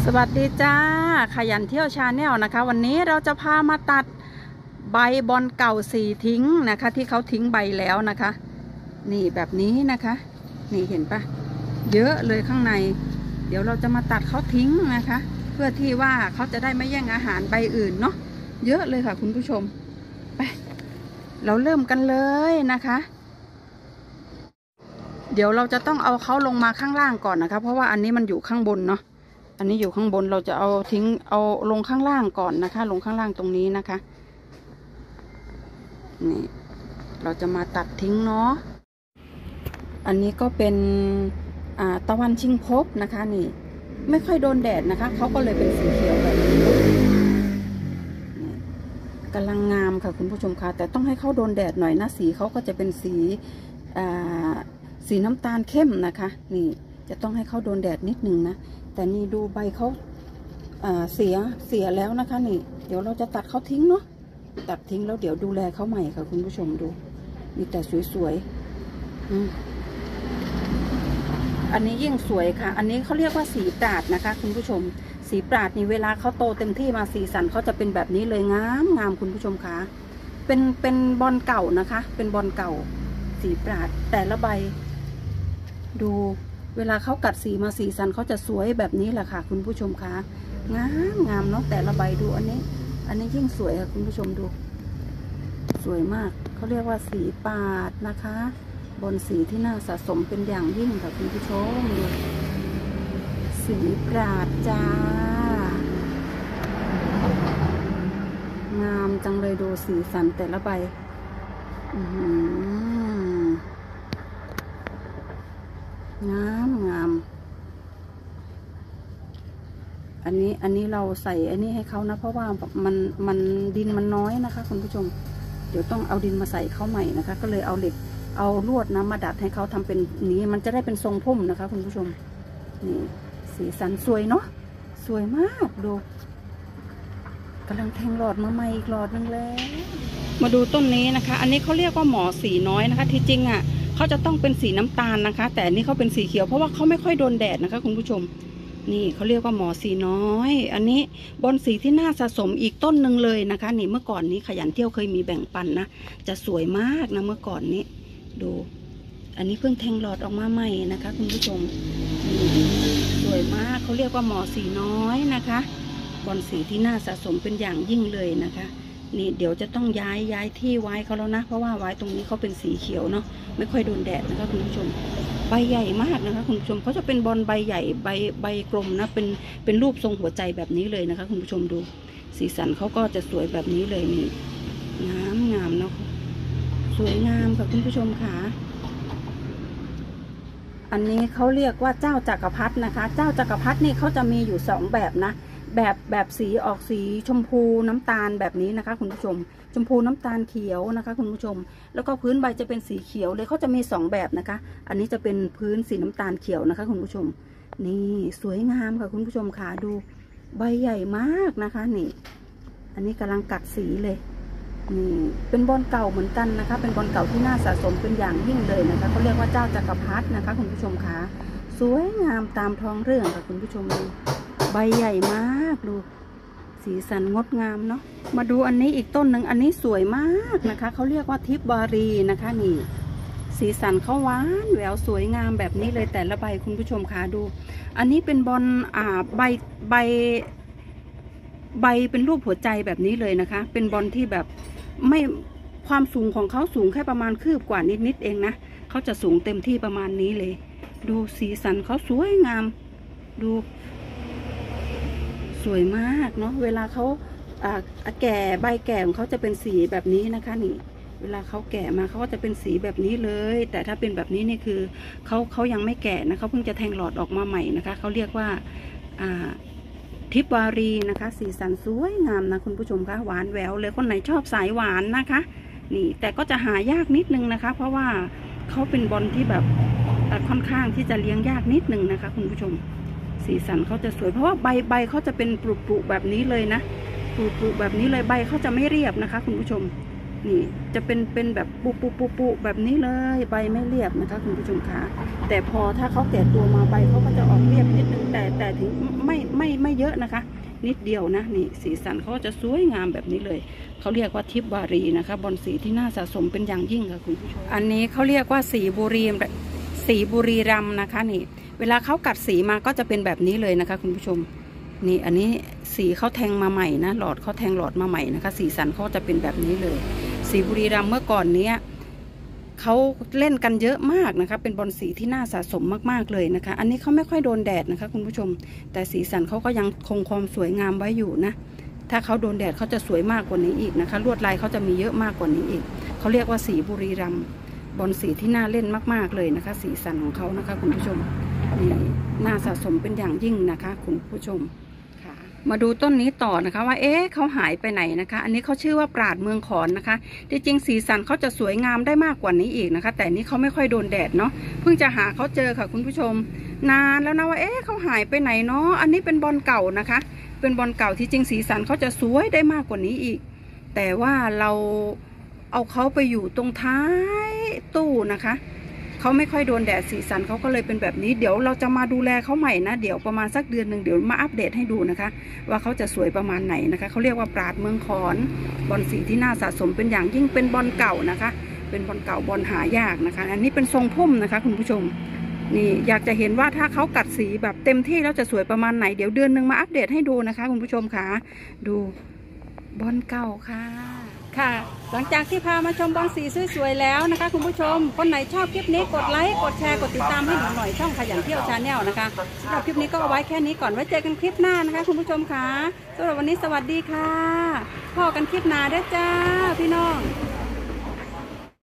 วัสดีจ้าขยันเที่ยวชาแนลนะคะวันนี้เราจะพามาตัดใบบอนเก่าสีทิ้งนะคะที่เขาทิ้งใบแล้วนะคะนี่แบบนี้นะคะนี่เห็นปะเยอะเลยข้างในเดี๋ยวเราจะมาตัดเขาทิ้งนะคะเพื่อที่ว่าเขาจะได้ไม่แย่งอาหารใบอื่นเนาะเยอะเลยค่ะคุณผู้ชมไปเราเริ่มกันเลยนะคะเดี๋ยวเราจะต้องเอาเขาลงมาข้างล่างก่อนนะคะเพราะว่าอันนี้มันอยู่ข้างบนเนาะอันนี้อยู่ข้างบนเราจะเอาทิ้งเอาลงข้างล่างก่อนนะคะลงข้างล่างตรงนี้นะคะนี่เราจะมาตัดทิ้งเนาะอันนี้ก็เป็นตะวันชิงพบนะคะนี่ไม่ค่อยโดนแดดนะคะเขาก็เลยเป็นสีเขียวแบบนี้กำลังงามค่ะคุณผู้ชมค่ะแต่ต้องให้เขาโดนแดดหน่อยนะสีเขาก็จะเป็นสีน้ำตาลเข้มนะคะนี่จะต้องให้เขาโดนแดดนิดนึงนะแต่นี่ดูใบเขาเสียแล้วนะคะนี่เดี๋ยวเราจะตัดเขาทิ้งเนาะตัดทิ้งแล้วเดี๋ยวดูแลเขาใหม่ค่ะคุณผู้ชมดูมีแต่สวยๆอันนี้ยิ่งสวยค่ะอันนี้เขาเรียกว่าสีปราดนะคะคุณผู้ชมสีปราดนี่เวลาเขาโตเต็มที่มาสีสันเขาจะเป็นแบบนี้เลยงามคุณผู้ชมคะเป็นบอนเก่านะคะเป็นบอนเก่าสีปราดแต่ละใบดูเวลาเขากัดสีมาสีสันเขาจะสวยแบบนี้แหละค่ะคุณผู้ชมคะงามเนาะแต่ละใบดูอันนี้ยิ่งสวยค่ะคุณผู้ชมดูสวยมากเขาเรียกว่าสีปาดนะคะบนสีที่น่าสะสมเป็นอย่างยิ่งค่ะคุณผู้ชมดูสีปราดจ้างามจังเลยดูสีสันแต่ละใบงามอันนี้เราใส่อันนี้ให้เขานะเพราะว่ามันดินมันน้อยนะคะคุณผู้ชมเดี๋ยวต้องเอาดินมาใส่เขาใหม่นะคะก็เลยเอาเหล็กเอาลวดนะมาดัดให้เขาทำเป็นนี้มันจะได้เป็นทรงพุ่มนะคะคุณผู้ชมนี่สีสันสวยเนาะสวยมากดูกำลังแทงหลอดมาใหม่อีกหลอดนึงแล้วมาดูต้นนี้นะคะอันนี้เขาเรียกว่าหมอสีน้อยนะคะที่จริงเขาจะต้องเป็นสีน้ำตาลนะคะแต่อันนี้เขาเป็นสีเขียวเพราะว่าเขาไม่ค่อยโดนแดดนะคะคุณผู้ชมนี่เขาเรียกว่าหมอสีน้อยอันนี้บอนสีที่น่าสะสมอีกต้นหนึ่งเลยนะคะนี่เมื่อก่อนนี้ขยันเที่ยวเคยมีแบ่งปันนะจะสวยมากนะเมื่อก่อนนี้ดูอันนี้เพิ่งแทงหลอดออกมาใหม่นะคะคุณผู้ชมสวยมากเขาเรียกว่าหมอสีน้อยนะคะบอนสีที่น่าสะสมเป็นอย่างยิ่งเลยนะคะนี่เดี๋ยวจะต้องย้ายที่ไว้เขาแล้วนะเพราะว่าไว้ตรงนี้เขาเป็นสีเขียวเนาะไม่ค่อยโดนแดดนะคะคุณผู้ชมใบใหญ่มากนะคะคุณผู้ชมเขาจะเป็นบอลใบใหญ่ใบกลมนะเป็นรูปทรงหัวใจแบบนี้เลยนะคะคุณผู้ชมดูสีสันเขาก็จะสวยแบบนี้เลยนี่งามเนาะสวยงามค่ะคุณผู้ชมค่ะอันนี้เขาเรียกว่าเจ้าจักรพรรดินะคะเจ้าจักรพรรดินี่เขาจะมีอยู่2แบบนะแบบสีออกสีชมพูน้ำตาลแบบนี้นะคะคุณผู้ชมชมพูน้ำตาลเขียวนะคะคุณผู้ชมแล้วก็พื้นใบจะเป็นสีเขียวเลยเขาจะมี2แบบนะคะอันนี้จะเป็นพื้นสีน้ำตาลเขียวนะคะคุณผู้ชมนี่สวยงามค่ะคุณผู้ชมค่ะดูใบใหญ่มากนะคะนี่อันนี้กำลังกัดสีเลยนี่เป็นบอนเก่าเหมือนกันนะคะเป็นบอนเก่าที่น่าสะสมเป็นอย่างยิ่งเลยนะคะเขาเรียกว่าเจ้าจักรพรรดินะคะคุณผู้ชมค่ะสวยงามตามท้องเรื่องค่ะคุณผู้ชมดูใบใหญ่มากดูสีสันงดงามเนาะมาดูอันนี้อีกต้นหนึ่งอันนี้สวยมากนะคะเขาเรียกว่าทิพวารีนะคะนี่สีสันเขาหวานแหววสวยงามแบบนี้เลยแต่ละใบคุณผู้ชมค่ะดูอันนี้เป็นบอนใบเป็นรูปหัวใจแบบนี้เลยนะคะเป็นบอนที่แบบไม่ความสูงของเขาสูงแค่ประมาณคืบกว่านิดเองนะเขาจะสูงเต็มที่ประมาณนี้เลยดูสีสันเขาสวยงามดูสวยมากเนาะเวลาเขาแก่ใบแก่ของเขาจะเป็นสีแบบนี้นะคะนี่เวลาเขาแก่มาเขาก็จะเป็นสีแบบนี้เลยแต่ถ้าเป็นแบบนี้นี่คือเขายังไม่แก่นะเขาเพิ่งจะแทงหลอดออกมาใหม่นะคะเขาเรียกว่าทิพวารีนะคะสีสันสวยงามนะคุณผู้ชมคะหวานแหววเลยคนไหนชอบสายหวานนะคะนี่แต่ก็จะหายากนิดนึงนะคะเพราะว่าเขาเป็นบอลที่แบบค่อนข้างที่จะเลี้ยงยากนิดนึงนะคะคุณผู้ชมสีสันเขาจะสวยเพราะว่าใบเขาจะเป็นปลุกแบบนี้เลยนะปลุกแบบนี้เลยใบเขาจะไม่เรียบนะคะคุณผู้ชมนี่จะเป็นแบบปุแบบนี้เลยใบไม่เรียบนะคะคุณผู้ชมคะแต่พอถ้าเขาแก่ตัวมาใบเขาก็จะออกเรียบนิดนึงแต่ถึงไไม่เยอะนะคะนิดเดียวนะนี่สีสันเขาจะสวยงามแบบนี้เลยเขาเรียกว่าทิพวารีนะคะบอลสีที่น่าสะสมเป็นอย่างยิ่งค่ะคุณผู้ชมอันนี้เขาเรียกว่าสีบุรีรัมย์นะคะนี่เวลาเขากัดสีมาก็จะเป็นแบบนี้เลยนะคะคุณผู้ชมนี่อันนี้สีเขาแทงมาใหม่นะหลอดเขาแทงหลอดมาใหม่นะคะสีสันเขาจะเป็นแบบนี้เลยสีบุรีรัมย์เมื่อก่อนเนี้ยเขาเล่นกันเยอะมากนะคะเป็นบอลสีที่น่าสะสมมากๆเลยนะคะอันนี้เขาไม่ค่อยโดนแดดนะคะคุณผู้ชมแต่สีสันเขาก็ยังคงความสวยงามไว้อยู่นะถ้าเขาโดนแดดเขาจะสวยมากกว่านี้อีกนะคะลวดลายเขาจะมีเยอะมากกว่านี้อีกเขาเรียกว่าสีบุรีรัมย์บอลสีที่น่าเล่นมากๆเลยนะคะสีสันของเขานะคะคุณผู้ชมนี่น่าสะสมเป็นอย่างยิ่งนะคะคุณผู้ชมมาดูต้นนี้ต่อนะคะว่าเขาหายไปไหนนะคะอันนี้เขาชื่อว่าปราดเมืองขอนนะคะที่จริงสีสันเขาจะสวยงามได้มากกว่านี้อีกนะคะแต่นี้เขาไม่ค่อยโดนแดดเนาะเพิ่งจะหาเขาเจอค่ะคุณผู้ชมนานแล้วนะว่าเขาหายไปไหนเนาะอันนี้เป็นบอลเก่านะคะเป็นบอลเก่าที่จริงสีสันเขาจะสวยได้มากกว่านี้อีกแต่ว่าเราเอาเขาไปอยู่ตรงท้ายตู้นะคะเขาไม่ค่อยโดนแดดสีสันเขาก็เลยเป็นแบบนี้เดี๋ยวเราจะมาดูแลเขาใหม่นะเดี๋ยวประมาณสักเดือนหนึ่งเดี๋ยวมาอัปเดตให้ดูนะคะว่าเขาจะสวยประมาณไหนนะคะเขาเรียกว่าปราดเมืองขอนบอลสีที่น่าสะสมเป็นอย่างยิ่งเป็นบอลเก่านะคะเป็นบอลเก่าบอลหายากนะคะอันนี้เป็นทรงพุ่มนะคะคุณผู้ชมนี่อยากจะเห็นว่าถ้าเขากัดสีแบบเต็มที่แล้วจะสวยประมาณไหนเดี๋ยวเดือนหนึ่งมาอัปเดตให้ดูนะคะคุณผู้ชมค่ะดูบอลเก่าค่ะหลังจากที่พามาชมบอลสีสวยๆแล้วนะคะคุณผู้ชมคนไหนชอบคลิปนี้กดไลค์กดแชร์กดติดตามให้หน่อยช่องขยันเที่ยวชาแนลนะคะสำหรับคลิปนี้ก็เอาไว้แค่นี้ก่อนไว้เจอกันคลิปหน้านะคะคุณผู้ชมค่ะสำหรับวันนี้สวัสดีค่ะพบกันคลิปหน้าด้วยจ้าพี่น้อง